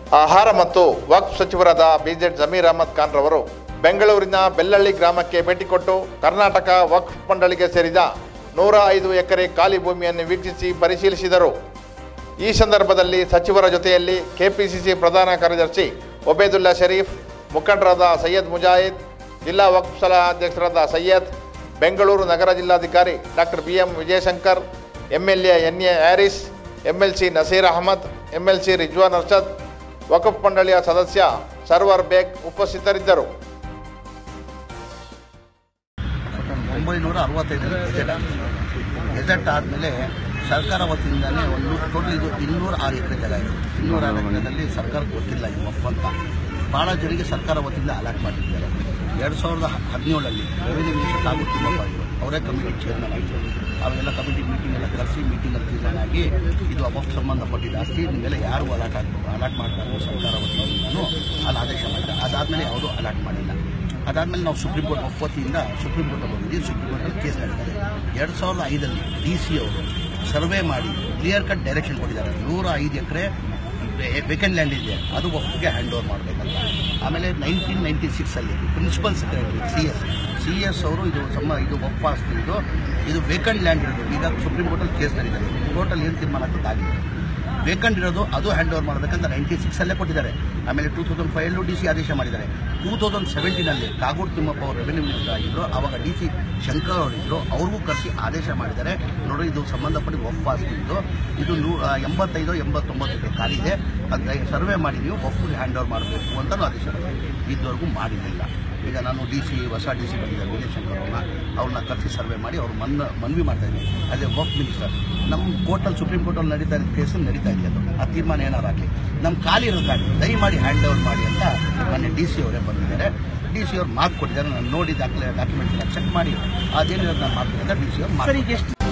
ಆಹಾರ ಮತ್ತು ವಕ್ಫ್ ಸಚಿವರಾದ B.Z.Zameer Ahmed ಖಾನ್ ರವರು ಬೆಂಗಳೂರಿನ ಬೆಲ್ಲಳ್ಳಿ ಗ್ರಾಮಕ್ಕೆ ಭೇಟಿ ಕೊಟ್ಟು ಕರ್ನಾಟಕ ವಕ್ಫ್ ಮಂಡಳಿಗೆ ಸೇರಿದ 105 ಎಕರೆ ಖಾಲಿ ಭೂಮಿಯನ್ನು ವೀಕ್ಷಿಸಿ ಪರಿಶೀಲಿಸಿದರು. ಈ ಸಂದರ್ಭದಲ್ಲಿ ಸಚಿವರ ಜೊತೆಯಲ್ಲಿ ಕೆಪಿಸಿಸಿ ಪ್ರಧಾನ ಕಾರ್ಯದರ್ಶಿ ಒಬೇದುಲ್ಲಾ ಶರೀಫ್, ಮುಖಂಡರಾದ ಸೈಯದ್ ಮುಜಾಹಿದ್, ಜಿಲ್ಲಾ ವಕ್ಫ್ ಸಲಹಾಧ್ಯಕ್ಷರಾದ ಸೈಯದ್, ಬೆಂಗಳೂರು ನಗರ ಜಿಲ್ಲಾಧಿಕಾರಿ doctor B.M. Vijayashankar, MLA N.A. Haris, MLC Naseer Ahmed, MLC Rizwan Arshad, Waqf ಮಂಡಳಿಯ ಸದಸ್ಯ ಸರ್ವರ್ ಬೇಗ್ ಉಪಸ್ಥಿತರಿದ್ದರು. 1965 ಗೆಜೆಟ್ ಆದಮೇಲೆ ಸರ್ಕಾರ ವತಿಯಿಂದಲೇ ಒಂದು ಟೋಟಲ್ ಇದು 206 ಎಕರೆ ಜಾಗ ಇದೆ. 206 ಎಕರೆದಲ್ಲಿ ಸರ್ಕಾರಕ್ಕೆ ಗೊತ್ತಿಲ್ಲ ಈ ವಕ್ಫ್ ಅಂತ. ಭಾಳ ಜನರಿಗೆ ಸರ್ಕಾರ ವತಿಯಿಂದ ಅಲಾಟ್ ಮಾಡಿದ್ದಾರೆ. 2017 ರೆವಿನ್ಯೂ ಮಿನಿಸ್ಟರ್ ಕಾಗೂರು ತಿಮ್ಮಪ್ಪ ಅವರೇ ಕಮಿಟಿ ಚೇರ್ಮನ್ ಆಗಿದ್ದರು. ಅವೆಲ್ಲ ಕಮಿಟಿ ಮೀಟಿಂಗ್ ಎಲ್ಲ ಕರೆಸಿ ಮೀಟಿಂಗಲ್ಲಿ ತೀರ್ಮಾನ ಆಗಿ ಇದು ವಕ್ಫ್ ಸಂಬಂಧಪಟ್ಟಿದ್ದ ಆಸ್ತಿ ನಿಮ್ಮೆಲ್ಲ ಯಾರು ಅಲಾಟ್ ಮಾಡಬಾರ್ದು ಸರ್ಕಾರ ವತಿಯಿಂದನೂ ಅಲ್ಲಿ ಆದೇಶ ಮಾಡಿದ್ದಾರೆ. ಅದಾದಮೇಲೆ ಯಾವುದೂ ಅಲಾಟ್ ಮಾಡಿಲ್ಲ. ಅದಾದಮೇಲೆ ನಾವು ಸುಪ್ರೀಂ ಕೋರ್ಟ್ ವತಿಯಿಂದ ಸುಪ್ರೀಂ ಕೋರ್ಟ್ ಹೋಗಿದ್ದೀವಿ. ಸುಪ್ರೀಂ ಕೋರ್ಟಲ್ಲಿ ಕೇಸ್ ನಡೆದಿದೆ. 2005 DC ಅವರು ಸರ್ವೆ ಮಾಡಿ ಕ್ಲಿಯರ್ ಕಟ್ ಡೈರೆಕ್ಷನ್ ಕೊಟ್ಟಿದ್ದಾರೆ. 105 ಎಕರೆ ವೇಕೆಂಟ್ ಲ್ಯಾಂಡ್ ಇದೆ, ಅದು ವಕ್ಫ್ಗೆ ಹ್ಯಾಂಡ್ ಓವರ್ ಮಾಡಬೇಕಂತ. ಆಮೇಲೆ 1996 ಪ್ರಿನ್ಸಿಪಲ್ ಸೆಕ್ರೆಟರಿ CS ಅವರು ಇದು ವಕ್ಫ್ ಆಸ್ತಿ ಇದು ವೇಕೆಂಟ್ ಲ್ಯಾಂಡ್ ಇರೋದು. ಈಗ ಸುಪ್ರೀಂ ಕೋರ್ಟಲ್ಲಿ ಕೇಸ್ ನಡೆದಿದೆ. ಕೋರ್ಟಲ್ಲಿ ಏನು ತೀರ್ಮಾನ ಆಗಿದೆ, ವೇಕೆಂಟ್ ಇರೋದು ಅದು ಹ್ಯಾಂಡ್ ಓವರ್ ಮಾಡಬೇಕಂತ 96 ಕೊಟ್ಟಿದ್ದಾರೆ. ಆಮೇಲೆ 2005 DC ಆದೇಶ ಮಾಡಿದ್ದಾರೆ. 2017 ಕಾಗೂರು ತಿಮ್ಮಪ್ಪ ಅವರು ರೆವಿನ್ಯೂ ಮಿನಿಸ್ಟರ್ ಆಗಿದ್ದರು. ಆವಾಗ DC ಶಂಕರ್ ಅವರಿದ್ದರು. ಅವ್ರಿಗೂ ಕರೆಸಿ ಆದೇಶ ಮಾಡಿದ್ದಾರೆ. ನೋಡಿ, ಇದು ಸಂಬಂಧಪಟ್ಟ ವಕ್ಫ್ ಆಸ್ತಿ ಇದು 85-89 ಖಾಲಿ ಇದೆ, ಅದು ಸರ್ವೆ ಮಾಡಿ ನೀವು ವಕ್ಫ್ಗೆ ಹ್ಯಾಂಡ್ ಓವರ್ ಮಾಡಬೇಕು ಅಂತಲೂ ಆದೇಶ ಮಾಡಿದ್ದಾರೆ. ಇದುವರೆಗೂ ಮಾಡಿರಲಿಲ್ಲ. ಈಗ ನಾನು ಹೊಸ DC ಬಂದಿದ್ದಾರೆ ವಿಜಯಶಂಕರ್ ಅವ್ರನ್ನ ಕರೆಸಿ ಸರ್ವೆ ಮಾಡಿ ಅವ್ರು ಮನವಿ ಮಾಡ್ತಾ ಇದ್ದೀವಿ. ಅದೇ ವಕ್ಫ್ ಮಿನಿಸ್ಟರ್ ನಮ್ಮ ಕೋರ್ಟಲ್ಲಿ ಸುಪ್ರೀಂ ಕೋರ್ಟಲ್ಲಿ ನಡೀತಾ ಇದ್ದ ಕೇಸು ನಡೀತಾ ಇದೆ. ಅದು ಆ ತೀರ್ಮಾನ ಏನಾರು ಆಗಲಿ, ನಮ್ಮ ಖಾಲಿ ಇರೋದಾಗಲಿ ದಯಮಾಡಿ ಹ್ಯಾಂಡ್ ಓವರ್ ಮಾಡಿ ಅಂತ ಮೊನ್ನೆ DC ಅವರೇ ಬಂದಿದ್ದಾರೆ. DC ಅವ್ರು ಮಾತು ಕೊಟ್ಟಿದ್ದಾರೆ. ನಾನು ನೋಡಿ ಡಾಕ್ಯುಮೆಂಟ್ಸ್ ಚೆಕ್ ಮಾಡಿ ಅದೇನಿರೋದು ನಾನು ಮಾಡ್ತೀನಿ ಅಂತ DC ಅವ್ರು ಮಾತು.